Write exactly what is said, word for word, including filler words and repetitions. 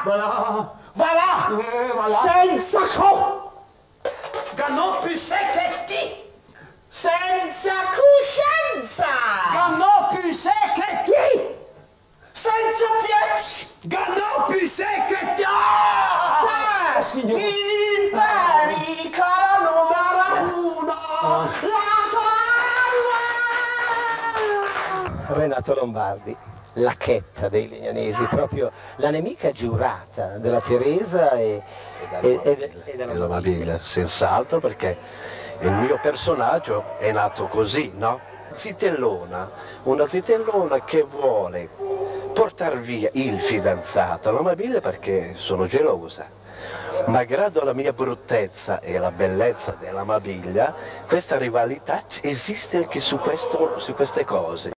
Voilà. Voilà. Eh, voilà. Senza co... Ganò più secchetti. Senza coscienza. Ganò più secchetti. Senza fieschi. Ganò più secchetti. Ah! Ah, signore. il pericolo numero uno. La tua... Renato Lombardi, la chetta dei legnanesi, proprio la nemica giurata della Teresa e, e, e, e della della Mabiglia, senz'altro, perché il mio personaggio è nato così, no? Zitellona, una zitellona che vuole portare via il fidanzato, la Mabiglia, perché sono gelosa. Malgrado la mia bruttezza e la bellezza della Mabiglia, questa rivalità esiste anche su, questo, su queste cose.